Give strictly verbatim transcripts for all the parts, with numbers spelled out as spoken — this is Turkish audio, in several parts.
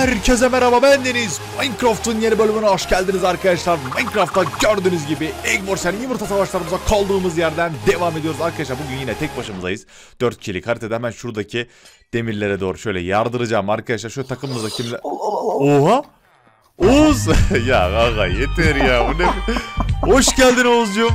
Herkese merhaba, ben Deniz. Minecraft'ın yeni bölümüne hoş geldiniz arkadaşlar. Minecraft'ta gördüğünüz gibi Egg yumurta savaşlarımıza kaldığımız yerden devam ediyoruz arkadaşlar. Bugün yine tek başımızdayız. dört kişilik haritada hemen şuradaki demirlere doğru şöyle yardıracağım arkadaşlar. Şöyle takımımızda kimle... Oha! Oğuz! Ya kanka yeter ya, bu ne? Hoş geldin Oğuzcuğum.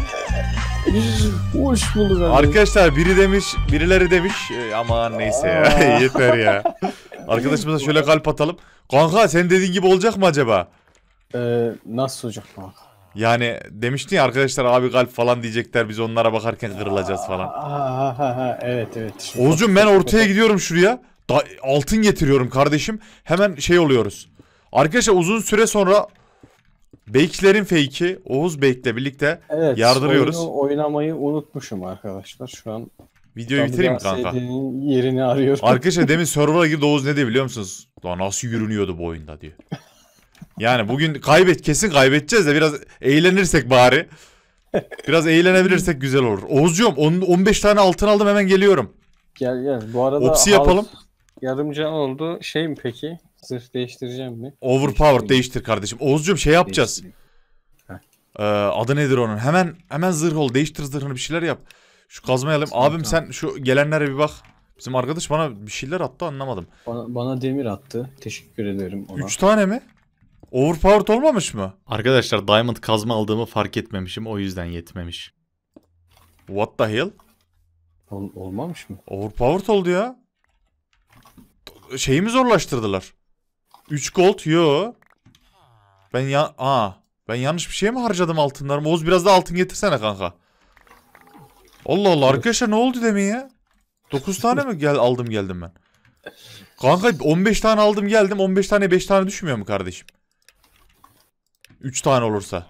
Hoş bulduk abi. Arkadaşlar biri demiş, birileri demiş. Aman neyse ya, yeter ya. Arkadaşımıza şöyle kalp atalım. Kanka sen dediğin gibi olacak mı acaba? Ee, nasıl olacak kanka? Yani demiştin ya arkadaşlar, abi kalp falan diyecekler, biz onlara bakarken kırılacağız falan. Ha, ha, ha, evet evet. Oğuzcuğum ben ortaya gidiyorum şuraya. Da altın getiriyorum kardeşim. Hemen şey oluyoruz. Arkadaşlar uzun süre sonra Bake'lerin fake'i Oğuz Bake'le birlikte evet, yardırıyoruz. Oyunu oynamayı unutmuşum arkadaşlar şu an. Videoyu bitireyim mi kanka? Yerini arıyorum. Arkadaşlar demin server'a girdi Oğuz, ne diyor biliyor musunuz? Daha nasıl yürünüyordu bu oyunda diyor. Yani bugün kaybet kesin kaybedeceğiz de biraz eğlenirsek bari. Biraz eğlenebilirsek güzel olur. Oğuzcuğum on beş tane altın aldım, hemen geliyorum. Gel gel. Bu arada Opsi yapalım. Yarımcan oldu. Şey mi peki? Zırh değiştireceğim mi? Overpower değiştir kardeşim. Oğuzcuğum şey yapacağız. Ee, adı nedir onun? Hemen hemen zırh ol. Değiştir zırhını, bir şeyler yap. Şu kazmayı alayım. Tamam, Abim tamam. sen şu gelenlere bir bak. Bizim arkadaş bana bir şeyler attı, anlamadım. Bana, bana demir attı. Teşekkür ederim ona. üç tane mi? Overpowered olmamış mı? Arkadaşlar diamond kazma aldığımı fark etmemişim. O yüzden yetmemiş. What the hell? Ol, olmamış mı? Overpowered oldu ya. Şeyi mi zorlaştırdılar? üç gold yo. Ben ya aa ben yanlış bir şey mi harcadım altınlarımı? Oğuz biraz da altın getirsene kanka. Allah Allah arkadaşlar, ne oldu demin ya? dokuz tane mi gel aldım geldim ben? Kanka on beş tane aldım geldim. on beş tane beş tane düşmüyor mu kardeşim? üç tane olursa.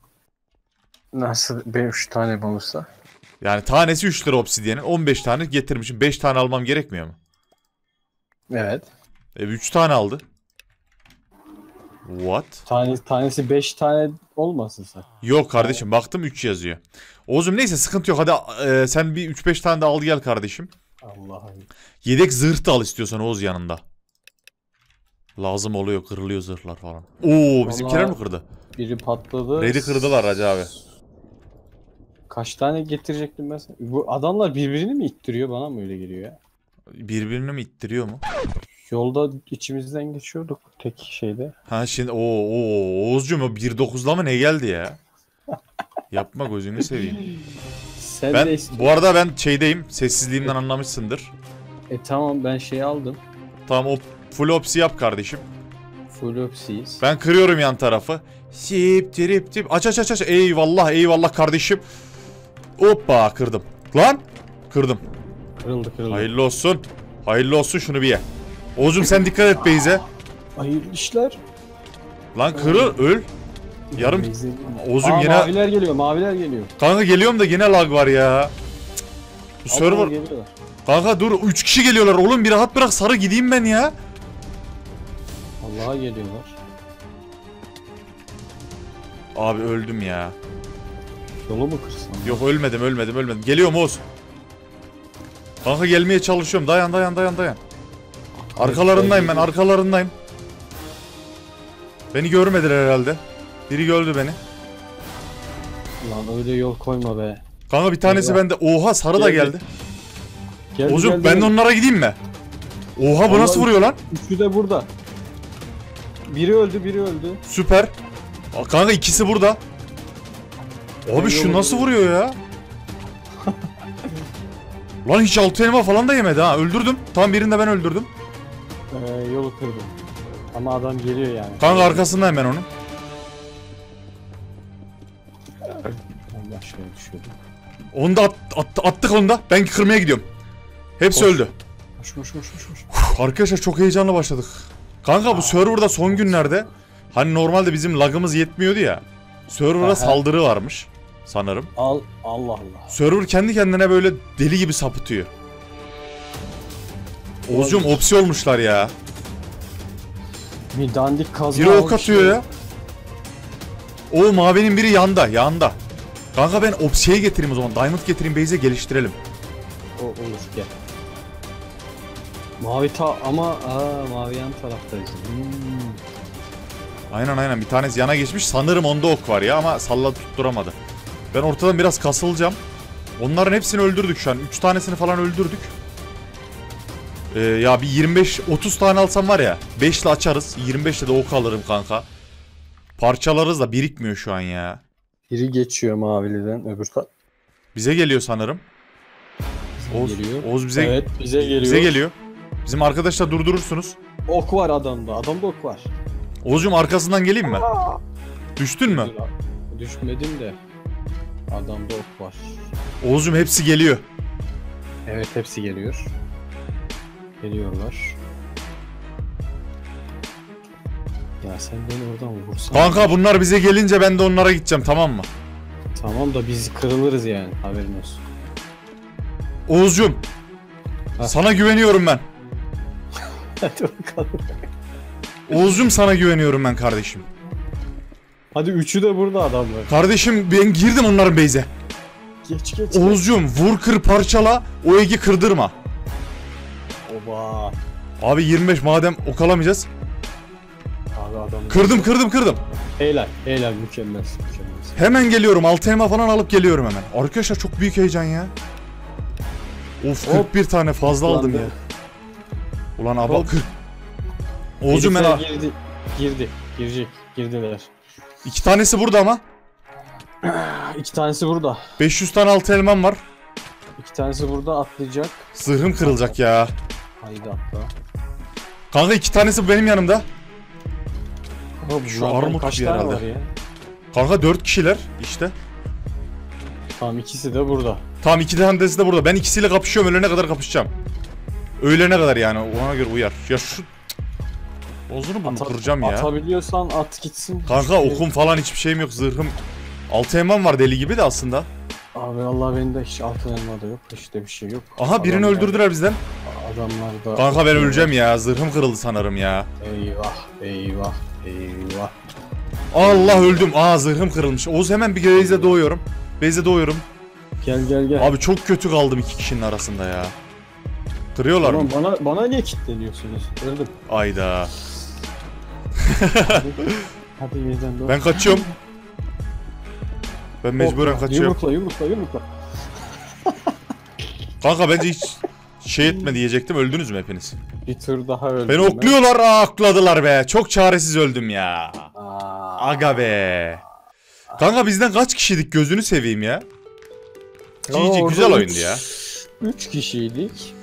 Nasıl? beş tane mi olursa? Yani tanesi üç lira obsidiyenin. on beş tane getirmişim. beş tane almam gerekmiyor mu? Evet. E üç tane aldı. What? Tane, tanesi beş tane olmasın sen. Yok kardeşim, baktım üç yazıyor. Oğuzum neyse sıkıntı yok. Hadi e, sen bir üç beş tane de al gel kardeşim. Allah'ım. Yedek zırh da al istiyorsan Oğuz yanında. Lazım oluyor, kırılıyor zırhlar falan. Oo bizimkiler mi kırdı? Biri patladı. Red'i kırdılar Hacı abi. Kaç tane getirecektim ben sana? Bu adamlar birbirini mi ittiriyor, bana mı öyle geliyor ya? Birbirini mi ittiriyor mu? Yolda içimizden geçiyorduk tek şeyde. Ha şimdi o o Oğuzcuğum o bir dokuzla mı ne geldi ya? Yapma gözünü seveyim. Sen Ben de istiyorsun. bu arada ben şeydeyim, sessizliğimden anlamışsındır. E tamam, ben şey aldım. Tamam, o full opsi yap kardeşim. Full opsiyiz. Ben kırıyorum yan tarafı. Sip trip tip. Aç aç aç aç. Eyvallah eyvallah kardeşim. Hoppa kırdım. Lan kırdım. Kırıldı kırıldı. Hayırlı olsun. Hayırlı olsun, şunu bir ye. Oğuzum sen dikkat et Beyze. Hayırlı işler. Lan kırıl öl. Yarım. Oğuzum Aa, yine. maviler geliyor, maviler geliyor. Kanka geliyorum da yine lag var ya. Cık. Bu server. Geliyorlar. Kanka dur, üç kişi geliyorlar oğlum, bir rahat bırak sarı gideyim ben ya. Allah'a geliyorlar. Abi öldüm ya. Yolu mu kırsam? Yok ölmedim ölmedim ölmedim. Geliyorum Oğuz. Kanka gelmeye çalışıyorum. Dayan dayan dayan dayan. Arkalarındayım ben, arkalarındayım. Beni görmediler herhalde. Biri gördü beni. Lan öyle yol koyma be. Kanka bir tanesi Eyvah. bende. Oha sarı da Geldi. geldi. Geldi, Oğuzum geldi, ben de geldi. onlara gideyim mi? Oha bu Allah- nasıl vuruyor lan? Üçü de burada. Biri öldü, biri öldü. Süper. Aa, kanka ikisi burada. Abi şu yolu nasıl vuruyorum. vuruyor ya? Lan hiç altı elma falan da yemedi ha. Öldürdüm. Tam birini de ben öldürdüm. Ee, yolu kırdım. Ama adam geliyor yani. Kanka arkasındayım ben onun. Allah aşkına düşüyordu. Onu da at, at- attık onu da. Ben kırmaya gidiyorum. Hepsi Koş. öldü. Koş koş koş koş. koş. Uf, arkadaşlar çok heyecanlı başladık. Kanka bu serverda son günlerde hani normalde bizim lagımız yetmiyordu ya. Server'a Aha. saldırı varmış sanırım. Al, Allah Allah. Server kendi kendine böyle deli gibi sapıtıyor. Oğuzcum opsi olmuşlar ya. Bir dandik kazma. Biri ok almış atıyor ya. O mavinin biri yanda, yanda. Kanka ben opsiye getireyim o zaman. Diamond getireyim, base'e geliştirelim. O olur, gel. Mavi ta ama aa, mavi yan taraftayız. Hmm. Aynen aynen, bir tanesi yana geçmiş. Sanırım onda ok var ya ama salladı tutturamadı. Ben ortadan biraz kasılacağım. Onların hepsini öldürdük şu an. üç tanesini falan öldürdük. Ee, ya bir yirmi beş otuz tane alsam var ya. beş ile açarız. yirmi beşle de ok alırım kanka. Parçalarız da birikmiyor şu an ya. Biri geçiyor maviliden öbür ta. Bize geliyor sanırım. Bize Oğuz, geliyor. Oğuz bize, Evet bize geliyor. bize geliyor. Bizim arkadaşlar durdurursunuz. Ok var adamda. Adamda ok var. Oğuzcum arkasından geleyim mi? Düştün mü? Düşmedim de. Adamda ok var. Oğuzcum hepsi geliyor. Evet hepsi geliyor. Geliyorlar. Ya sen beni oradan vursan. Kanka bunlar bize gelince ben de onlara gideceğim, tamam mı? Tamam da biz kırılırız yani, haberin olsun. Oğuzcum. Ha. Sana güveniyorum ben. Hadi bakalım. Oğuzcum sana güveniyorum ben kardeşim. Hadi üçü de burada adamlar. Kardeşim ben girdim onların base'e. Geç geç. Oğuzcum vur kır parçala, o egi kırdırma. Oba. Abi yirmi beş madem ok alamayacağız. Abi adam. Kırdım kırdım kırdım. Helal helal, mükemmel mükemmel. Hemen geliyorum, altı elma falan alıp geliyorum hemen. Arkadaşlar çok büyük heyecan ya. Of kırk bir tane fazla Hop, aldım ya. Ulan abi Hop. kırk. Oğuzcum ben Herifler girdi. Girdi. Girecek. Girdiler. iki tanesi burada ama. İki tanesi burada. beş yüz tane altı elmam var. İki tanesi burada atlayacak. Zırhım kırılacak ya. Haydi atla. Kanka iki tanesi benim yanımda. Ama Şu bunlardan armut kaç bir tane herhalde. var ya? Kanka dört kişiler işte. Tamam ikisi de burada. Tamam iki tanesi de burada. Ben ikisiyle kapışıyorum, ölene kadar kapışacağım. Öğlene kadar yani, ona göre uyar. Ya şu... Bozunu bunu Ata- kıracağım ya. Atabiliyorsan at gitsin. Kanka okum falan hiçbir şeyim yok, zırhım. Altı elmam var deli gibi de aslında. Abi Allah bende hiç altın elma da yok. İşte bir şey yok. Aha birini Adamlar- öldürdüler bizden. Adamlar da... Kanka ben öleceğim ya, zırhım kırıldı sanırım ya. Eyvah eyvah eyvah. Allah öldüm. Aa zırhım kırılmış. Oğuz hemen bir base'e doğuyorum. Base'e doğuyorum. Gel gel gel. Abi çok kötü kaldım iki kişinin arasında ya. Kırıyorlar Tamam, mı? bana bana niye kilitleniyorsunuz? Öldüm. Ayda. Hadi yeniden doğru. Ben kaçıyorum. Ben mecburen kaçıyorum. Yumrukla yumrukla yumrukla. Kanka bence hiç şey etme diyecektim. Öldünüz mü hepiniz? Bir tur daha öldüm. Beni okluyorlar, aa, akladılar be. Çok çaresiz öldüm ya. Aa, Aga be. Kanka bizden kaç kişiydik gözünü seveyim ya. G G güzel oyundu ya. Üç kişiydik.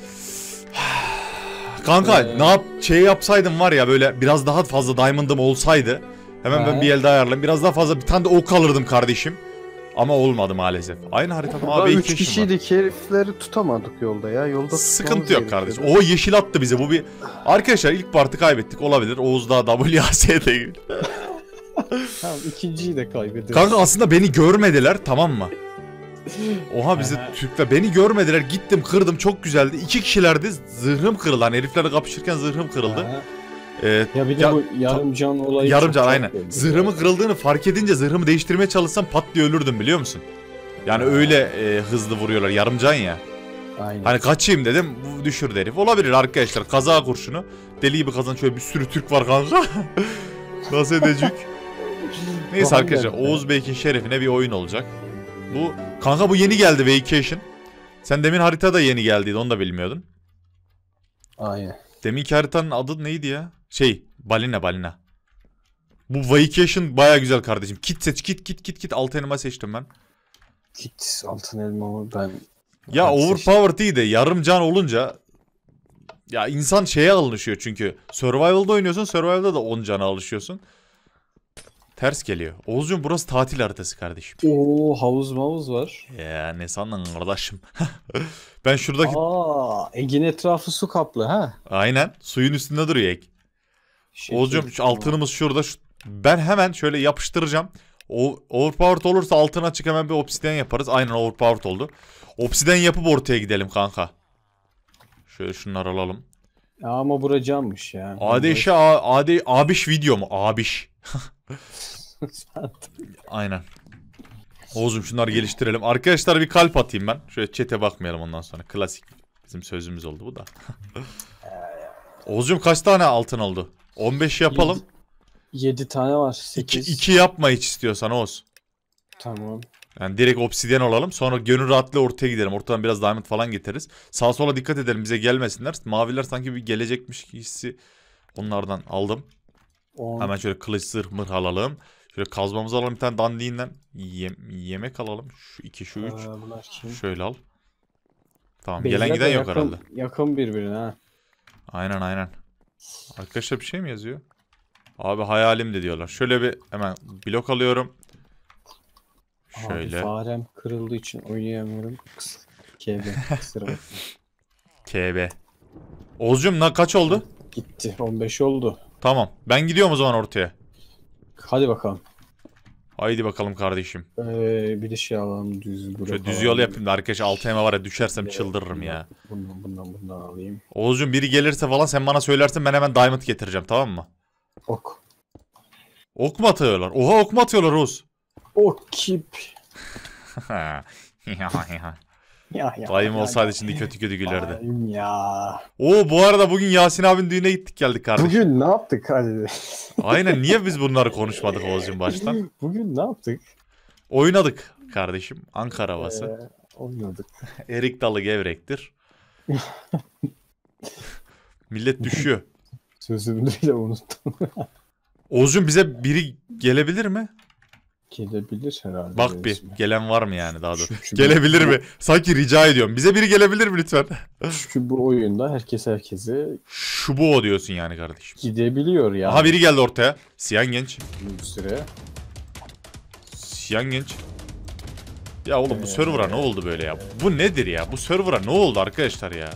Kanka Ee... ne yap şey yapsaydım var ya, böyle biraz daha fazla diamond'ım olsaydı. Hemen ben He. bir elde ayarlayayım. Biraz daha fazla bir tane de ok alırdım kardeşim. Ama olmadı maalesef. Aynı haritada Daha abi üç iki kişiydik, herifleri tutamadık yolda ya. Yolda Sıkıntı yok kardeşim. O yeşil attı bize. Bu bir arkadaşlar ilk partı kaybettik olabilir. Oğuz daha W A S'de. Tamam ikinciyi de kaybediyoruz. Kanka aslında beni görmediler, tamam mı? Oha bizi Aha. Türkler beni görmediler, gittim kırdım, çok güzeldi. İki kişilerdi, zırhım kırıldı. Hani heriflerle kapışırken zırhım kırıldı. Aha. Ee, Ya bir de ya- bu yarım can olayı yarım çok can çok aynen. belli. Zırhımı kırıldığını fark edince zırhımı değiştirmeye çalışsam pat diye ölürdüm, biliyor musun? Yani öyle e, hızlı vuruyorlar, yarım can ya. Aynen. Hani kaçayım dedim, bu düşürdü herif. Olabilir arkadaşlar, kaza kurşunu. Deli gibi kazan, şöyle bir sürü Türk var kanka. Nasıl edecek? Neyse Doğan arkadaşlar, geldi. Oğuz Bey'in şerefine bir oyun olacak. Bu kanka bu yeni geldi Vacation. Sen demin haritada yeni geldiydi, onu da bilmiyordun. Aynen. Deminki haritanın adı neydi ya? Şey, balina balina. Bu Vacation baya güzel kardeşim. Kit seç, kit kit kit kit. Altı elma seçtim ben. Git altın elmamı ben... Ya Ben overpowered değil de yarım can olunca ya insan şeye alışıyor çünkü. Survival'da oynuyorsun, Survival'da da on cana alışıyorsun. Ters geliyor. Oğuzcuğum burası tatil haritası kardeşim. Oo havuz mavuz var. Ya ne sandın kardeşim? Ben şuradaki... Aa, Egin etrafı su kaplı ha. Aynen. Suyun üstünde duruyor ek. Şekil. Oğuzcuğum şu altınımız şurada. Şu... Ben hemen şöyle yapıştıracağım. O overpowered olursa altına açık hemen bir obsidian yaparız. Aynen overpowered oldu. Obsidian yapıp ortaya gidelim kanka. Şöyle şunları alalım. Ya ama bura cammış ya. Adeşe ade abiş video mu? Abiş. Aynen. Oğuzum şunları geliştirelim. Arkadaşlar bir kalp atayım ben. Şöyle chat'e bakmayalım ondan sonra. Klasik bizim sözümüz oldu bu da. Oğuzcum kaç tane altın oldu? on beş yapalım. yedi tane var. iki sekiz. iki yapma hiç istiyorsan Oğuz. Tamam. Yani direkt obsidyen olalım. Sonra gönül rahatlığı ortaya gidelim. Ortadan biraz diamond falan getiririz. Sağa sola dikkat edelim bize gelmesinler. Maviler sanki bir gelecekmiş hissi onlardan aldım. on. Hemen şöyle kılıç zırh mırh alalım. Şöyle kazmamızı alalım bir tane dandiğinden. Yem yemek alalım. Şu iki şu üç. Aa, bunlar kim? Şöyle al. Tamam Beyler gelen de giden yok yakın, herhalde. Yakın birbirine ha. Aynen aynen. Arkadaşlar bir şey mi yazıyor? Abi hayalim de diyorlar. Şöyle bir hemen blok alıyorum. Şöyle. Abi farem kırıldığı için oynayamıyorum. K B. Kusura bakma. K B. Oğuzcum na kaç oldu? Gitti. on beş oldu. Tamam. Ben gidiyorum o zaman ortaya. Hadi bakalım. Haydi bakalım kardeşim. Ee, bir de şey alalım düz. Şöyle düz yol yapayım da arkadaş altı eme var ya düşersem çıldırırım ya. Bundan bundan bundan alayım. Oğuzcum biri gelirse falan sen bana söylersin ben hemen diamond getireceğim tamam mı? Ok. Ok mu atıyorlar? Oha ok mu atıyorlar Oğuz? Ok kip. Ya ya. Dayım ya, olsaydı ya. şimdi kötü kötü gülerdi. Dayım ya. Oo bu arada bugün Yasin abinin düğüne gittik geldik kardeşim. Bugün ne yaptık hadi. Aynen niye biz bunları konuşmadık Oğuzcum baştan? Bugün ne yaptık? Oynadık kardeşim. Ankara havası. Ee, oynadık. Erik dalı gevrektir. Millet düşüyor. Sözümü bile unuttum. Oğuzcum bize biri gelebilir mi? Gelebilir herhalde. Bak bir resmen. gelen var mı yani daha doğrusu? Şu- şu- Gelebilir mi? Sanki rica ediyorum. Bize biri gelebilir mi lütfen? Çünkü bu oyunda herkes herkese Şu bu o diyorsun yani kardeşim. gidebiliyor ya. Aha biri geldi ortaya. Siyan genç. Bir süre. Siyan genç. Ya oğlum bu Ee, server'a ne oldu böyle ya? Bu nedir ya? Bu server'a ne oldu arkadaşlar ya?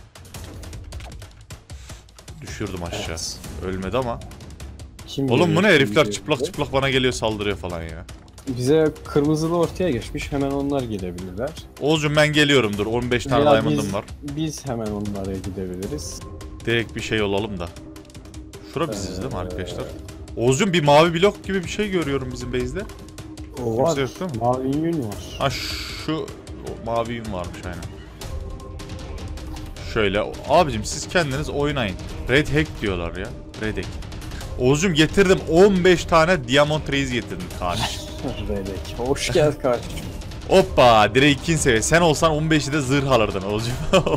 Düşürdüm aşağı. Evet. Ölmedi ama. Kim Oğlum bu geliyor ne herifler şimdi? çıplak çıplak bana geliyor saldırıyor falan ya. Bize kırmızılı ortaya geçmiş. Hemen onlar gelebilirler. Oğuzcum ben geliyorum dur. on beş tane Veya diamond'ım biz, var. Biz hemen onlara gidebiliriz. Direkt bir şey olalım da. Şura biziz değil mi Ee, arkadaşlar? Oğuzcum bir mavi blok gibi bir şey görüyorum bizim base'de. O Kimse var. yok değil mi? Mavi yün var. Ha şu o mavi yün varmış aynen. Şöyle abicim siz kendiniz oynayın. Red hack diyorlar ya. Red hack. Oğuzcum getirdim on beş tane Diamond Reis getirdim kardeşim. Redek. Hoş geldin kardeşim. Hoppa direkt ikinci seviye. Sen olsan on beşi de zırh alırdın Oğuzcum.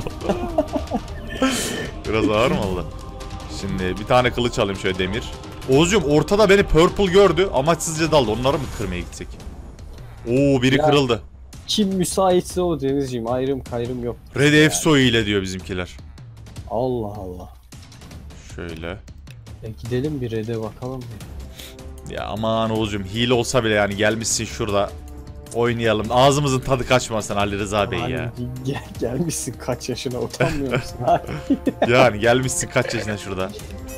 Biraz ağır mı oldu? Şimdi bir tane kılıç alayım şöyle demir. Oğuzcum ortada beni purple gördü. Amaçsızca daldı. Onları mı kırmaya gitsek? Oo biri Ya. kırıldı. Kim müsaitse o Denizciğim. Ayrım kayrım yok. Red Yani. F soyu ile diyor bizimkiler. Allah Allah. Şöyle. E gidelim bir Red'e bakalım. Ya aman Oğuzcum hile olsa bile yani gelmişsin şurada oynayalım. Ağzımızın tadı kaçmasın Ali Rıza Bey ya. Hani gel, gelmişsin kaç yaşına utanmıyor musun? Ha? Yani gelmişsin kaç yaşına şurada.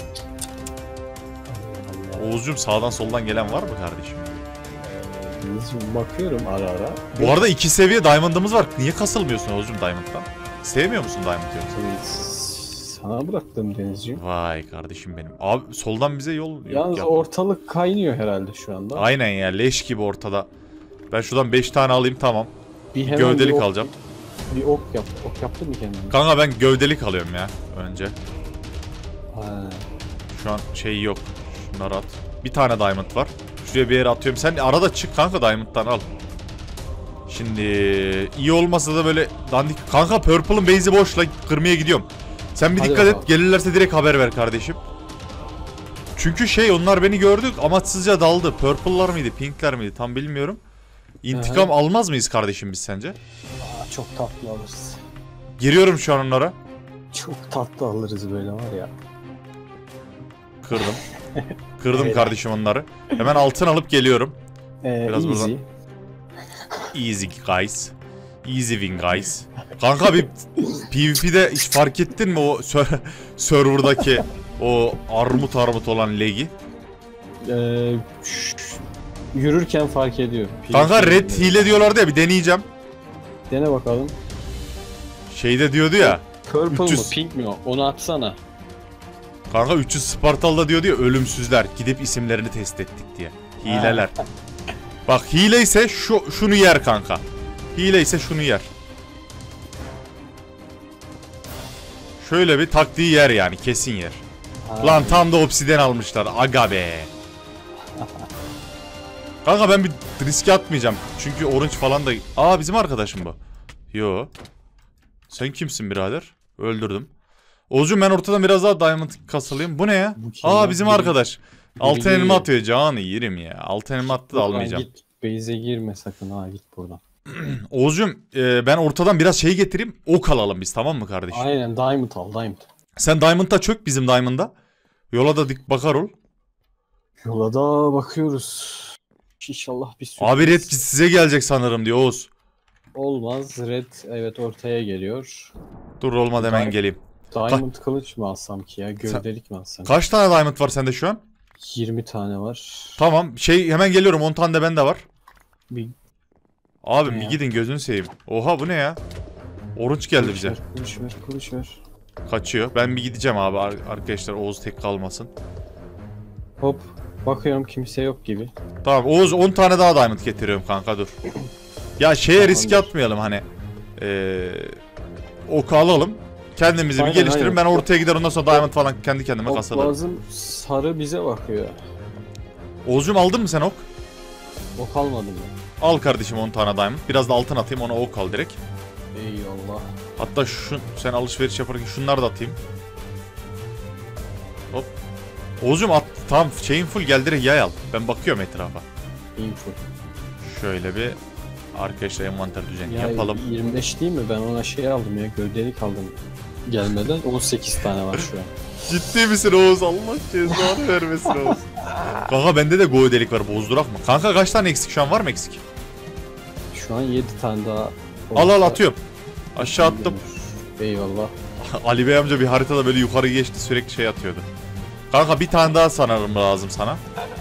Oğuzcum sağdan soldan gelen var mı kardeşim? Denizciğim bakıyorum ara ara. Bu arada iki seviye diamond'ımız var. Niye kasılmıyorsun Oğuzcum diamond'dan? Sevmiyor musun diamond yoksa? Tabii sana bıraktım Denizciğim. Vay kardeşim benim. Abi soldan bize yol yok. Yalnız ya. ortalık kaynıyor herhalde şu anda. Aynen ya leş gibi ortada. Ben şuradan beş tane alayım tamam. Bir Bir hemen gövdelik bir ok, alacağım. Bir ok yap. Ok yaptın mı kendine? Kanka ben gövdelik alıyorum ya önce. Ha. Şu an şey yok. Şunları at. Bir tane diamond var. Şuraya bir yere atıyorum. Sen arada çık kanka diamond'dan al. Şimdi iyi olmasa da böyle dandik. Kanka purple'ın base'i boşla kırmaya gidiyorum. Sen bir Hadi dikkat bakalım. et. Gelirlerse direkt haber ver kardeşim. Çünkü şey onlar beni gördük amaçsızca daldı. Purple'lar mıydı, pink'ler miydi tam bilmiyorum. İntikam Aha. almaz mıyız kardeşim biz sence? Aa, çok tatlı alırız. Giriyorum şu an onlara. Çok tatlı alırız böyle var ya. Kırdım. Kırdım Helal. kardeşim onları. Hemen altın alıp geliyorum. Ee, Biraz easy. buradan. Easy guys. Easy win guys. Kanka bir PvP'de hiç fark ettin mi o ser- serverdaki o armut armut olan lagi? Ee, şş, yürürken fark ediyor. Kanka Pil- red hile diyorlardı ya bir deneyeceğim. Dene bakalım. Şeyde diyordu ya. Purple üç yüz. mu pink mi o? Onu atsana. Kanka üç yüz Spartalı'da diyordu ya ölümsüzler gidip isimlerini test ettik diye. Hileler. Bak hile ise şu şunu yer kanka. Hile ise şunu yer. Şöyle bir taktiği yer yani, kesin yer. Ha, Lan tam da obsiden almışlar. Aga be. Kanka ben bir riske atmayacağım. Çünkü orange falan da... Aa bizim arkadaşım bu. Yo. Sen kimsin birader? Öldürdüm. Oğuzcuğum ben ortadan biraz daha diamond kasılayım. Bu ne ya? Bu kim Aa ya? bizim Biri- arkadaş. Altın biri elma geliyor. atıyor. Canı yerim ya. Altın elma attı da Furkan almayacağım. Git base'e girme sakın ha, git buradan. Oğuzcuğum e, ben ortadan biraz şey getireyim. Ok alalım biz, tamam mı kardeşim? Aynen diamond al diamond. Sen Diamond'da çök, bizim Diamond'da. Yola da dik bakar ol. Yola da bakıyoruz. İnşallah bir sürpriz. Abi red size gelecek sanırım diyor Oğuz. Olmaz. Red evet ortaya geliyor. Dur olmadı hemen Diamond- geleyim. Diamond kılıç mı alsam ki ya? Gövdelik mi alsam? Kaç tane Diamond var sende şu an? yirmi tane var. Tamam şey hemen geliyorum, on tane de bende var. Bir Abi Ne bir ya? gidin gözünü seveyim. Oha bu ne ya? Orange geldi kılıç bize. ver, kılıç ver, kılıç ver. Kaçıyor. Ben bir gideceğim abi Ar- arkadaşlar, Oğuz tek kalmasın. Hop. Bakıyorum kimse yok gibi. Tamam Oğuz on tane daha Diamond getiriyorum kanka, dur. Ya şeye riske Tamamdır. atmayalım hani. Ee, oku alalım. Kendimizi bir Aynen, geliştirelim. Ben aynen. ortaya gider ondan sonra Diamond falan kendi kendime Ok kasarım. lazım. Sarı bize bakıyor. Oğuzcuğum aldın mı sen ok? Ok almadım ya. Al kardeşim on tane Diamond. Biraz da altın atayım, ona ok al direkt. Eyvallah. Hatta şu sen alışveriş yaparken şunları da atayım. Hop. Oğuzcuğum at, tamam şeyin full, gel direkt yay al. Ben bakıyorum etrafa. Info. Şöyle bir arkadaşlar envanter düzeni Ya yapalım. yirmi beş değil mi? Ben ona şey aldım ya. Gövdelik aldım. Gelmeden on sekiz tane var şu an. Ciddi misin Oğuz? Allah cezanı vermesin Oğuz. Kanka bende de go delik var, bozdurak mı? Kanka kaç tane eksik şu an, var mı eksik? Şu an yedi tane daha. Al al olursa atıyorum. Aşağı attım. Eyvallah. Ali Bey amca bir haritada böyle yukarı geçti, sürekli şey atıyordu. Kanka bir tane daha sanırım lazım sana.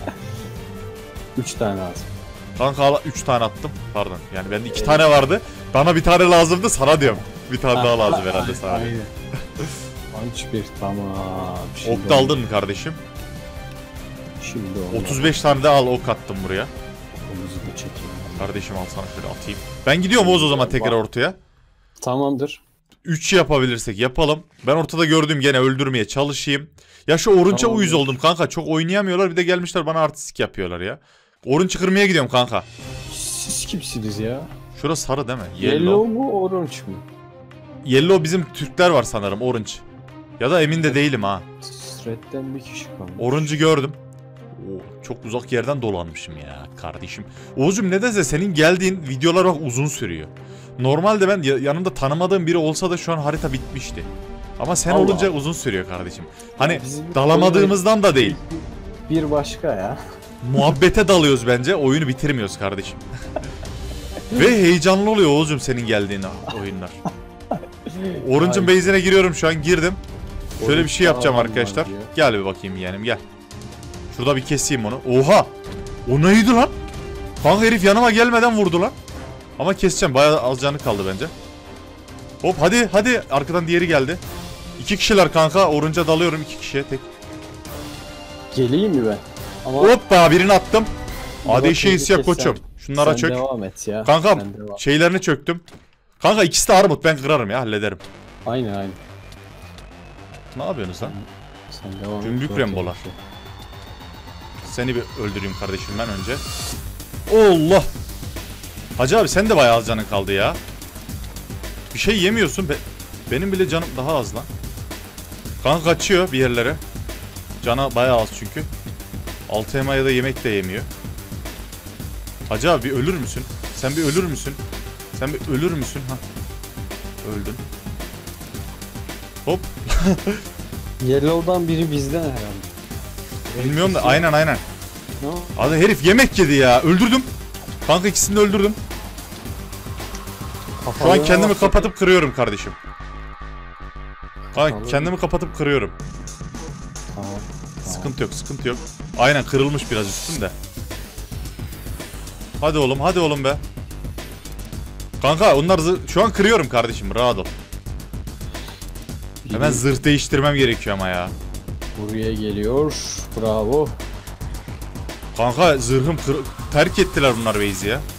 üç tane lazım. Kanka al üç tane attım. Pardon. Yani bende iki tane vardı. Bana bir tane lazımdı, sana diyorum. Bir tane daha lazım herhalde sana. Aynen. Punch bir tamam. Şimdi Ok da aldın mı kardeşim? Şimdi oldu. otuz beş tane de al, ok attım buraya. Omuzu da çekeyim. Kardeşim al sana şöyle atayım. Ben gidiyorum Oğuz o zaman tekrar ortaya. Tamamdır. üç yapabilirsek yapalım. Ben ortada gördüğüm gene öldürmeye çalışayım. Ya şu Orange'a Tamam, uyuz evet. oldum kanka. Çok oynayamıyorlar, bir de gelmişler bana artistik yapıyorlar ya. Orange kırmaya gidiyorum kanka. Siz kimsiniz ya? Şurası sarı değil mi? Yellow, Yellow. mu orange mu? Yellow bizim Türkler var sanırım, Orange. Ya da emin de değilim ha. Red'den bir kişi kalmış. Orange'ı gördüm. Oo, çok uzak yerden dolanmışım ya kardeşim. Oğuzcum nedense senin geldiğin videolar bak uzun sürüyor. Normalde ben ya- yanımda tanımadığım biri olsa da şu an harita bitmişti. Ama sen Allah olunca Allah. uzun sürüyor kardeşim. Hani Bizim dalamadığımızdan da değil. Bir başka ya. Muhabbete dalıyoruz bence, oyunu bitirmiyoruz kardeşim. Ve heyecanlı oluyor Oğuzcum senin geldiğin oyunlar. Orange'ın Ay. base'ine giriyorum şu an, girdim. Şöyle bir şey yapacağım Orange arkadaşlar. var diyor. Gel bir bakayım yeğenim gel. Şurada bir keseyim onu. Oha! O neydi lan? Kanka herif yanıma gelmeden vurdu lan. Ama keseceğim, bayağı az canı kaldı bence. Hop hadi hadi, arkadan diğeri geldi. İki kişiler kanka, Orange'a dalıyorum iki kişiye tek. Geleyim mi ben? Ama Hoppa birini attım. Ama Hadi işe teyze isyak kes koçum. sen- Şunlara sen çök. devam et ya. Kankam Sen devam. şeylerini çöktüm. Kanka ikisi de armut, ben kırarım ya, hallederim. Aynen aynen. Ne yapıyorsunuz lan? Sen devam et. Cümbük Zor Rembolar. tabii ki. Seni bir öldüreyim kardeşim ben önce. Allah! Hacı abi sen de bayağı az canın kaldı ya. Bir şey yemiyorsun. Be benim bile canım daha az lan. Kanka kaçıyor bir yerlere. Canı bayağı az çünkü. Altı elma ya da yemek de yemiyor. Hacı abi bir ölür müsün? Sen bir ölür müsün? Sen bir ölür müsün? Ha. Öldün. Hop. Yellow'dan biri bizden herhalde. Bilmiyorum da aynen aynen. Ne o? Hadi herif yemek yedi ya. Öldürdüm. Kanka ikisini de öldürdüm. Şu an Kafalığına kendimi bak. kapatıp kırıyorum kardeşim. Kanka Kafalığı- kendimi kapatıp kırıyorum. Tamam. Sıkıntı yok, sıkıntı yok. Aynen kırılmış biraz üstüm de. Hadi oğlum, hadi oğlum be. Kanka onlar zırh... Şu an kırıyorum kardeşim, rahat ol. Biri Hemen zırh değiştirmem gerekiyor ama ya. buraya geliyor. Bravo. Kanka zırhım kır... terk ettiler bunlar base'i ya.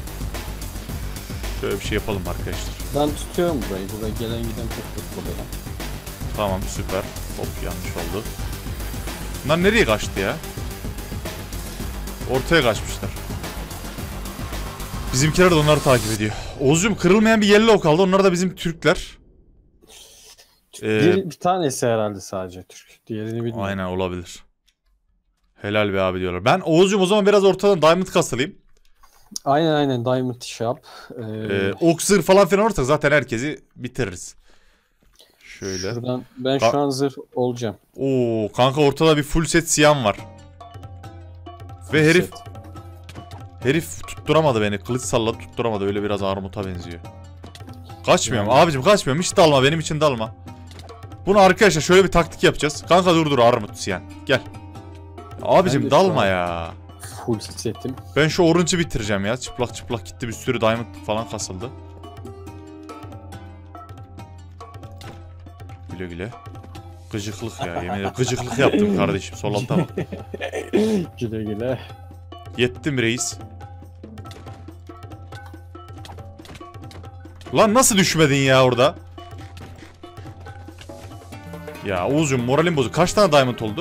Şöyle bir şey yapalım arkadaşlar. Ben tutuyorum burayı. Buraya gelen giden çok yok burada. Tamam süper. Hop yanlış oldu. Bunlar nereye kaçtı ya? Ortaya kaçmışlar. Bizimkiler de onları takip ediyor. Oğuzcum kırılmayan bir yellow kaldı. Onlar da bizim Türkler. Ee, bir, bir tanesi herhalde sadece Türk. Diğerini bilmiyorum. Aynen olabilir. Helal be abi diyorlar. Ben Oğuzcum o zaman biraz ortadan diamond kasılayım. Aynen aynen Diamond iş yap. Ee, Ee, ok zırh falan filan olursa zaten herkesi bitiririz. Şöyle. Şuradan ben Ka- şu an zırh olacağım. Oo kanka ortada bir full set siyan var. Ve herif Set. herif tutturamadı beni. Kılıç salladı tutturamadı. Öyle biraz armuta benziyor. Kaçmıyorum Yani. abicim kaçmıyorum. Hiç dalma benim için dalma. Bunu arkadaşlar şöyle bir taktik yapacağız. Kanka dur dur armut siyan. Gel. Abicim Ben de dalma şu an- ya. Full setim. Ben şu orange'ı bitireceğim ya. Çıplak çıplak gitti bir sürü diamond falan kasıldı. Güle güle. Gıcıklık ya yemin ederim. Gıcıklık yaptım kardeşim. Sol alta bak. Güle güle. Yettim reis. Lan nasıl düşmedin ya orada? Ya Oğuz'cum moralim bozuk. Kaç tane diamond oldu?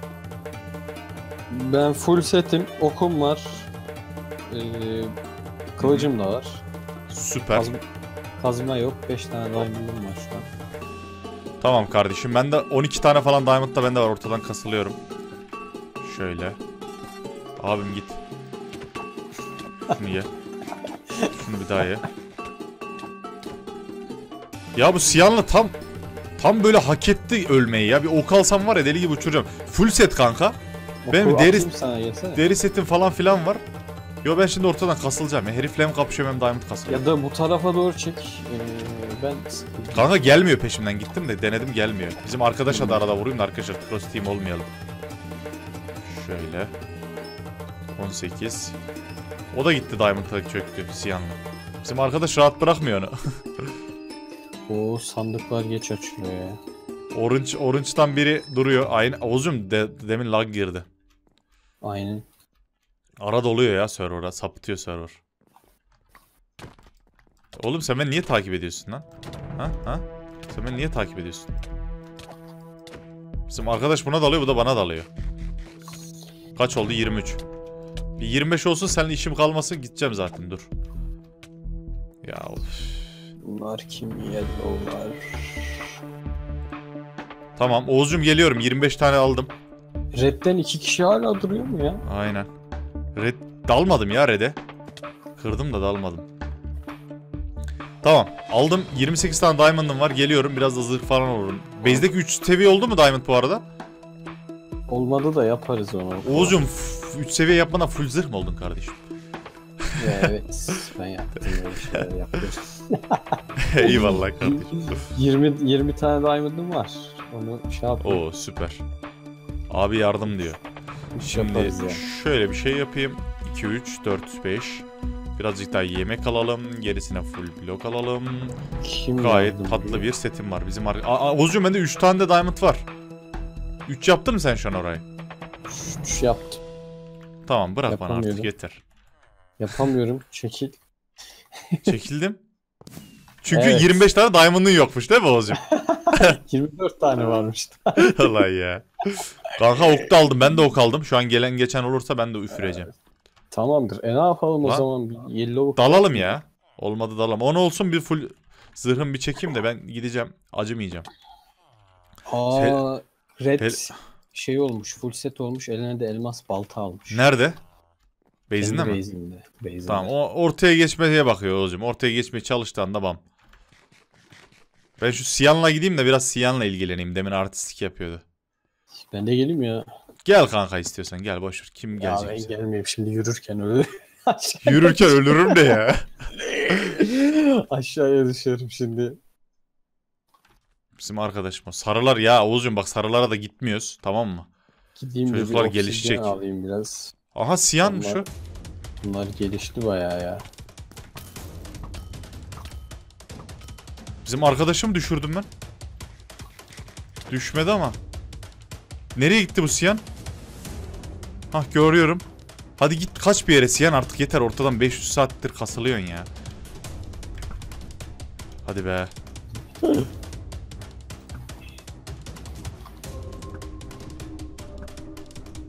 Ben full setim. Okum var. Ee, kılıcım da var. Süper. Kazma, kazma yok. beş tane diamond'ım var şu an. Tamam kardeşim. Ben de on iki tane falan diamond da bende var. Ortadan kasılıyorum. Şöyle. Abim git. Şunu ye. Şunu bir daha ye. Ya bu Siyan'la tam tam böyle hak etti ölmeyi ya. Bir ok alsam var ya deli gibi uçuracağım. Full set kanka. Benim Oku deri, atayım sana, yesene. deri setim falan filan var. Yo ben şimdi ortadan kasılacağım ya. Herifle hem kapışıyorum hem diamond kasılıyorum. Ya da bu tarafa doğru çek. Ee, ben Kanka gelmiyor peşimden gittim de denedim gelmiyor. Bizim arkadaşa da arada vurayım da arkadaşlar cross team olmayalım. Şöyle. on sekiz. O da gitti diamond'a çöktü Siyan'la. Bizim arkadaş rahat bırakmıyor onu. o sandıklar geç açılıyor ya. Orange, Orange'dan biri duruyor. Aynı Oğuz'cum de, demin lag girdi. Aynen. Arada oluyor ya server'a. Sapıtıyor server. Oğlum sen beni niye takip ediyorsun lan? Ha? Ha? Sen beni niye takip ediyorsun? Bizim arkadaş buna dalıyor, bu da bana dalıyor. Kaç oldu? yirmi üç. Bir yirmi beş olsun seninle işim kalmasın gideceğim zaten dur. Ya of. Bunlar kim? Yellow'lar. Tamam Oğuz'cum geliyorum yirmi beş tane aldım. Red'den iki kişi hala duruyor mu ya? Aynen. Red dalmadım ya Red'e. Kırdım da dalmadım. Tamam aldım yirmi sekiz tane diamond'ım var geliyorum biraz da zırh falan olurum. Base'deki üç seviye oldu mu diamond bu arada? Olmadı da yaparız onu. Oğuz'cum üç seviye yapmadan full zırh mı oldun kardeşim? Ya evet ben yaptım öyle şeyler yaptım. Eyvallah kardeşim. yirmi yirmi tane diamond'ım var. Onu şey yapayım. Oo süper. Abi yardım diyor. Şimdi Yaparız ya. şöyle bir şey yapayım. iki, üç, dört, beş. Birazcık daha yemek alalım. Gerisine full blok alalım. Kim Gayet yardım tatlı ediyor? bir setim var. Bizim ar- Aa, Oğuz'cum bende üç tane de diamond var. üç yaptın mı sen şu an orayı? Üç yaptım. Tamam bırak bana artık Yapamıyorum. yeter. Yapamıyorum. Çekil. Çekildim. Çünkü Evet. yirmi beş tane diamond'ın yokmuş değil mi Oğuz'cum? yirmi dört tane varmış. Vallahi ya. Kanka ok da aldım. Ben de ok aldım. Şu an gelen geçen olursa ben de üfüreceğim. Tamamdır. E ne yapalım Lan. o zaman? Bir yellow. Dalalım ya. Olmadı dalalım. On olsun bir full zırhım bir çekeyim de ben gideceğim. Acımayacağım. Aa, red Hel- şey olmuş. Full set olmuş. Eline de elmas balta almış. Nerede? Base'inde Kendi mi? base'inde. Base'inde. Tamam o ortaya geçmeye bakıyor Oğuz'cum. Ortaya geçmeye çalıştığında bam. Ben şu Siyan'la gideyim de biraz Siyan'la ilgileneyim. Demin artistik yapıyordu. Ben de geleyim ya. Gel kanka istiyorsan gel boşver. Kim Ya gelecek? ben bize? gelmeyeyim şimdi yürürken öyle. Yürürken ölürüm de ya. Aşağıya düşerim şimdi. Bizim arkadaşım o. Sarılar ya Oğuz'cum bak sarılara da gitmiyoruz. Tamam mı? Gideyim de bir Çocuklar oksijen gelişecek. alayım biraz. Aha Siyan'mış Onlar- o. Bunlar gelişti bayağı ya. Bizim arkadaşımı düşürdüm ben. Düşmedi ama. Nereye gitti bu Siyan? Hah görüyorum. Hadi git kaç bir yere Siyan artık yeter ortadan beş yüz saattir kasılıyorsun ya. Hadi be.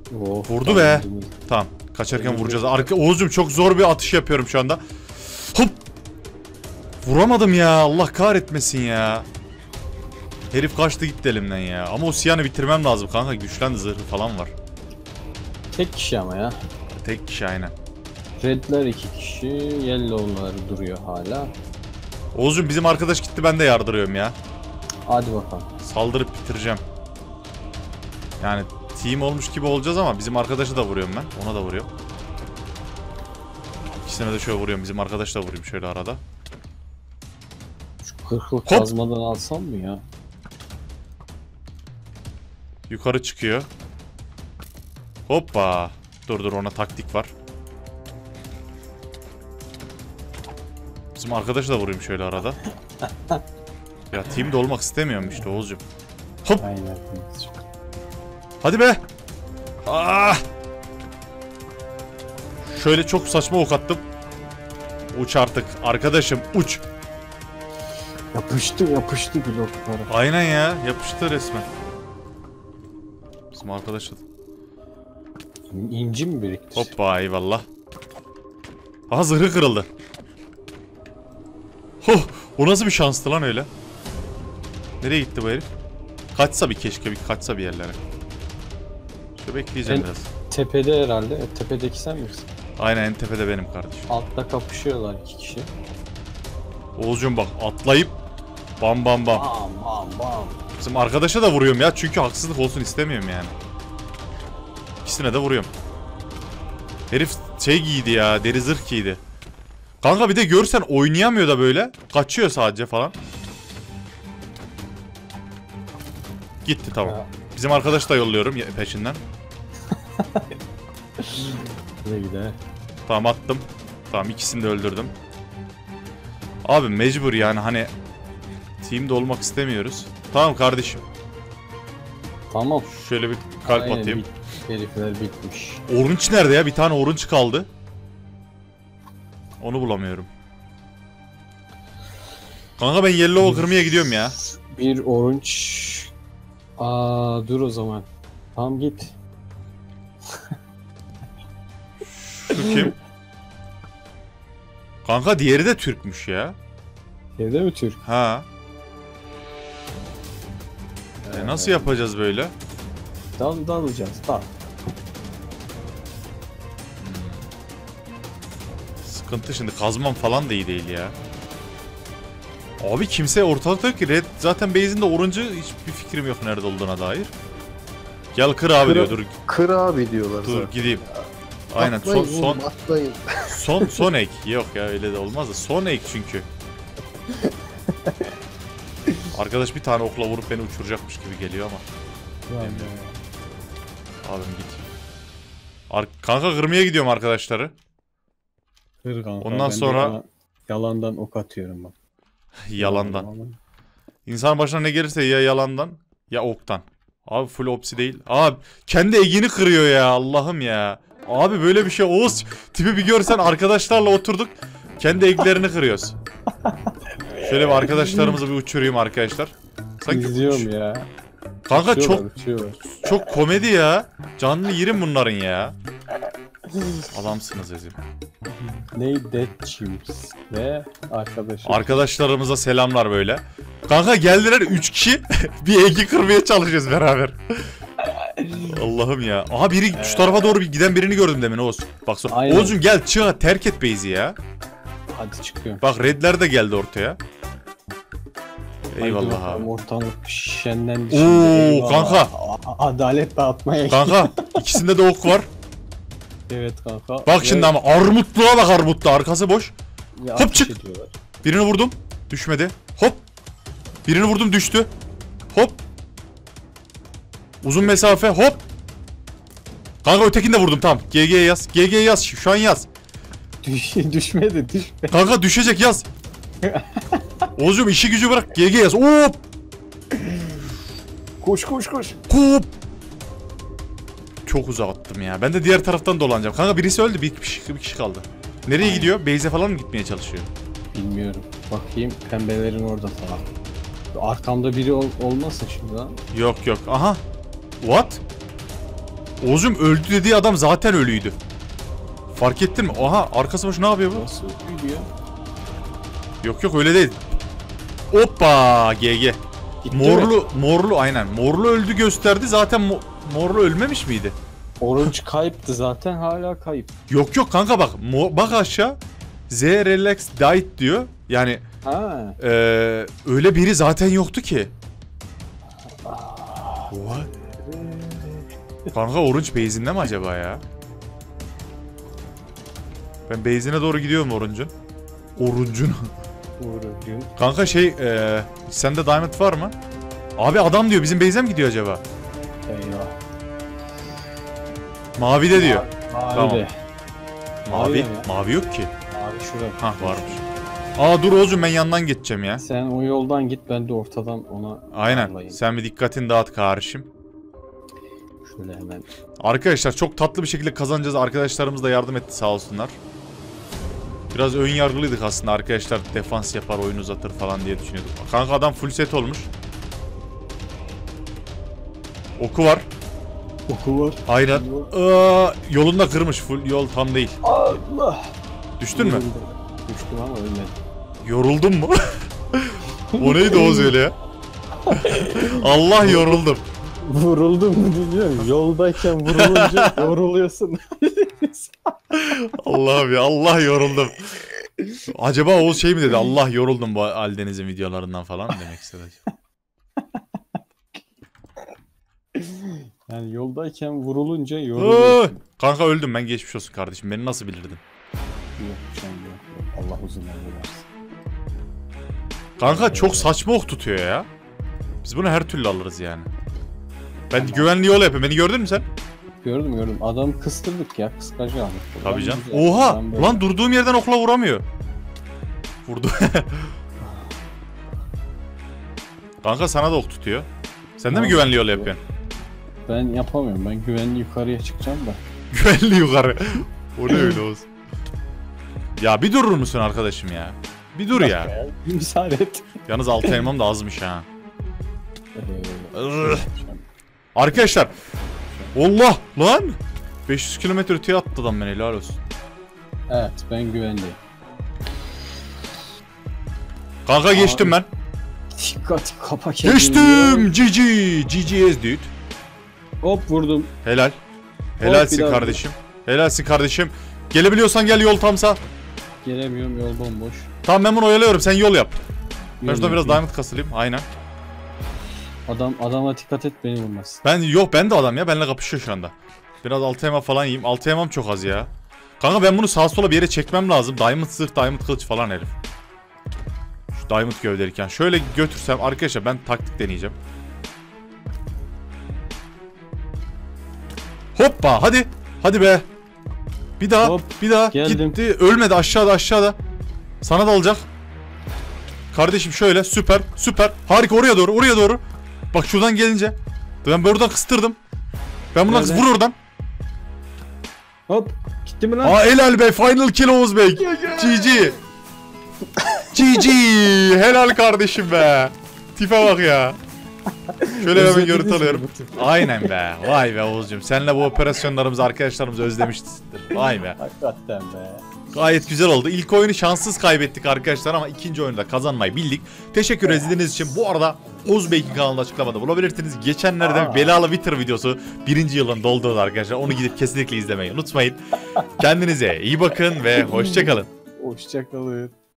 Oh, Vurdu be. tamam. Tamam. Kaçarken vuracağız. Arka Oğuzcum çok zor bir atış yapıyorum şu anda. Hop. Vuramadım ya. Allah kahretmesin ya. Herif kaçtı gitti elimden ya. Ama o Siyan'ı bitirmem lazım kanka. Güçlendi, zırhı falan var. Tek kişi ama ya. Tek kişi aynen. Redler iki kişi, yellow'lar duruyor hala. Oğuzcum bizim arkadaş gitti, ben de yardırıyorum ya. Hadi bakalım. Saldırıp bitireceğim. Yani team olmuş gibi olacağız ama bizim arkadaşı da vuruyorum ben. Ona da vuruyorum. İkisine de şöyle vuruyorum. Bizim arkadaşı da vurayım şöyle arada. Şu hırhıl kazmadan alsam mı ya? Yukarı çıkıyor. Hoppa. Dur dur, ona taktik var. Bizim arkadaşı da vurayım şöyle arada. Ya team'de olmak istemiyorum işte Oğuzcum. Hop. Aynen. Hadi be. Ah. Şöyle çok saçma ok attım. Uç artık arkadaşım, uç. Yapıştı yapıştı bloklara. Aynen ya, yapıştı resmen. Bizim arkadaş da. İnci mi biriktir? Hoppa, eyvallah. Aha, zırhı kırıldı. Huh, o nasıl bir şanstı lan öyle? Nereye gitti bu herif? Kaçsa bir, keşke bir kaçsa bir yerlere. Şöyle bekleyeceğim En biraz. tepede herhalde. E, tepedeki sen misin? Aynen, en tepede benim kardeşim. Altta kapışıyorlar iki kişi. Oğuzcum bak, atlayıp bam bam bam. Bam bam bam. Bizim arkadaşa da vuruyorum ya, çünkü haksızlık olsun istemiyorum yani. İkisine de vuruyorum. Herif şey giydi ya, deri zırh giydi. Kanka bir de görsen oynayamıyor da böyle. Kaçıyor sadece falan. Gitti, tamam. Ya. Bizim arkadaşı da yolluyorum peşinden. Ne gider? Tamam, attım. Tamam, ikisini de öldürdüm. Abi mecbur yani, hani team'de olmak istemiyoruz. Tamam kardeşim. Tamam. Şöyle bir kalp Aynen, atayım. bit- herifler bitmiş. Orange nerede ya? Bir tane orange kaldı. Onu bulamıyorum. Kanka ben yellow kırmaya gidiyorum ya. Bir orange. Aa dur o zaman. Tamam git. Şu kim? Kanka diğeri de Türkmüş ya. Evde mi Türk? Ha. E nasıl yapacağız böyle? Dal dalacağız. Dal. Sıkıntı şimdi, kazmam falan da iyi değil ya. Abi kimse ortalıkta yok ki. Red zaten base'inde orange'ı, hiçbir fikrim yok nerede olduğuna dair. Gel kır abi Kır- diyor, dur Kır abi diyorlar dur zaten. gideyim. Aynen, son Atlayın son oğlum, atlayın. son son ek. Yok ya, öyle de olmaz da son ek çünkü. Arkadaş bir tane okla vurup beni uçuracakmış gibi geliyor ama. Abim git. Ar Kanka kırmaya gidiyorum arkadaşları. Kır kanka. Ondan ben de sonra- yalan- yalandan ok atıyorum bak. Yalandan. İnsan başına ne gelirse ya yalandan ya oktan. Abi full opsi değil. Abi kendi egini kırıyor ya, Allah'ım ya. Abi böyle bir şey, Oğuz tipi bir görsen, arkadaşlarla oturduk. Kendi eglerini kırıyoruz. Şöyle bir arkadaşlarımızı bir uçurayım arkadaşlar. Sanki İzliyorum ya. Kanka çok Uçuyorlar, uçuyorlar. çok komedi ya. Canını yerim bunların ya. Adamsınız Ezim. Ney Dead Chips ve arkadaşım. Arkadaşlarımıza selamlar böyle. Kanka geldiler üç kişi. Bir egi kırmaya çalışıyoruz beraber. Allah'ım ya. Aha biri şu tarafa doğru bir giden birini gördüm demin Oğuz. Bak sonra. Aynen. Oğuz'cum gel çık, terk et base'i ya. Hadi çıkıyorum. Bak redler de geldi ortaya. Haydi Eyvallah bakalım, abi. ortalık şenlendi Oo, şimdi. Eyvallah. kanka. A- Adalet dağıtmaya Kanka ikisinde de ok var. Evet kanka. Bak şimdi ama armutluğa bak, armutlu arkası boş. Hop, çık. Ediyorlar. Birini vurdum. Düşmedi. Hop. Birini vurdum, düştü. Hop. Uzun mesafe, hop. Kanka ötekini de vurdum, tamam. G G yaz. G G yaz, şu an yaz. Düş, düşmedi düşmedi. Kanka düşecek, yaz. Oğuzcum işi gücü bırak, G G yaz. Hop. Koş koş koş. Hop. Çok uzağa attım ya. Ben de diğer taraftan dolanacağım. Kanka birisi öldü, bir kişi, bir kişi kaldı. Nereye Aynen. gidiyor? Base'e falan mı gitmeye çalışıyor? Bilmiyorum. Bakayım pembelerin orada falan. Arkamda biri ol, olmasın şimdi lan. Yok yok. Aha. What? Oğuzcum öldü dediği adam zaten ölüydü. Fark ettin mi? Oha arkası boş ne yapıyor bu? Nasıl gidiyor? Yok yok öyle değil. Hoppa G G. Gitti Morlu mi? morlu aynen. Morlu öldü gösterdi. Zaten mo morlu ölmemiş miydi? Orange kayıptı zaten hala kayıp. Yok yok kanka bak. Bak aşağı. Z relax died diyor. Yani Ha. ee, öyle biri zaten yoktu ki. What? Kanka Orange base'inde mi acaba ya? Ben base'ine doğru gidiyorum Orange'un. Orange'un. Orange'un. Kanka şey ee, sende diamond var mı? Abi adam diyor bizim base'e mi gidiyor acaba? Eyvah. Mavide diyor. Mavi Tamam. de. Mavi, Mavi ya. mavi yok ki. Mavi şurada. Hah varmış. Aa dur Oğuzcum ben yandan geçeceğim ya. Sen o yoldan git ben de ortadan ona Aynen. alayım. Sen bir dikkatini dağıt kardeşim. Şöyle hemen. Arkadaşlar çok tatlı bir şekilde kazanacağız. Arkadaşlarımız da yardım etti sağ olsunlar. Biraz ön yargılıydık aslında arkadaşlar. Defans yapar, oyun uzatır falan diye düşünüyorduk. Kanka adam full set olmuş. Oku var. Oku var. Aynen. Aa, yolunu da kırmış. Full yol tam değil. Allah. Düştün mü? Düştüm ama ölmedim. Yoruldun mu? O neydi Oğuz öyle ya? Allah yoruldum. Vuruldum mu bilmiyorum. Yoldayken vurulunca yoruluyorsun. Allah'ım ya Allah yoruldum. Acaba Oğuz şey mi dedi? Allah yoruldum bu Aldeniz'in videolarından falan mı demek istedi acaba? Yani yoldayken vurulunca yoruluyorsun. Aa, kanka öldüm ben geçmiş olsun kardeşim. Beni nasıl bilirdin? Yok sen yok. Allah uzun ömür versin. Kanka çok saçma ok tutuyor ya. Biz bunu her türlü alırız yani. Ben güvenli yol yapayım. Beni gördün mü sen? Gördüm gördüm. Adam kıstırdık ya. Kıskacı aldık. Tabii canım. Güzel. Oha! Ben böyle- Lan durduğum yerden okla vuramıyor. Vurdu. Kanka sana da ok tutuyor. Sen de mi Tamam. güvenli yol yapıyorsun? Ben yapamıyorum. Ben güvenli yukarıya çıkacağım da. Güvenli yukarı. O ne öyle olsun. Ya bir durur musun arkadaşım ya? Bir dur ya. Müsaade et. Yalnız altı elmam da azmış ha. Ee, Irr. Arkadaşlar. Allah lan. beş yüz kilometre öteye attı adam beni helal olsun. evet ben güvenliyim. Kanka geçtim ben. Dikkat kapa kendini. Geçtim. G G. G G's dude. Hop vurdum. Helal. bir Helalsin daha kardeşim. Helalsin kardeşim. Gelebiliyorsan gel yol tamsa. Gelemiyorum yol bomboş. Tamam ben bunu oyalıyorum sen yol yap. Ben Yol şuradan biraz yapayım. diamond kasılayım. Aynen. Adam adama dikkat et beni vurmaz. Ben yok ben de adam ya benimle kapışıyor şu anda. Biraz altı elma falan yiyeyim. altı elmam çok az ya. Kanka ben bunu sağa sola bir yere çekmem lazım. Diamond zırh, diamond kılıç falan herif. Şu diamond gövdeliyken. Şöyle götürsem arkadaşlar ben taktik deneyeceğim. Hoppa hadi. Hadi be. Bir daha Hop, bir daha geldim. gitti. Ölmedi aşağıda aşağıda. Sana da olacak. Kardeşim şöyle süper süper. Harika oraya doğru oraya doğru. Bak şuradan gelince. Ben buradan kıstırdım. Ben bundan Nerede? vur oradan. Hop. Gitti mi lan? Aa helal be final kill Oğuz Bey. G G. G G. Helal kardeşim be. Tipe bak ya. Şöyle hemen Özlediniz görüntü mi alıyorum. bu tipi? Aynen be. Vay be Oğuz'cum. Seninle bu operasyonlarımızı arkadaşlarımız özlemiştir. Vay be. Hakikaten be. Gayet güzel oldu. İlk oyunu şanssız kaybettik arkadaşlar ama ikinci oyunda kazanmayı bildik. Teşekkür edildiğiniz için bu arada Oğuz Bey'in kanalında açıklamada bulabilirsiniz. Geçenlerde Aa. bir belalı Wither videosu birinci yılın dolduğu arkadaşlar. Onu gidip kesinlikle izlemeyi unutmayın. Kendinize iyi bakın ve hoşça kalın. Hoşçakalın.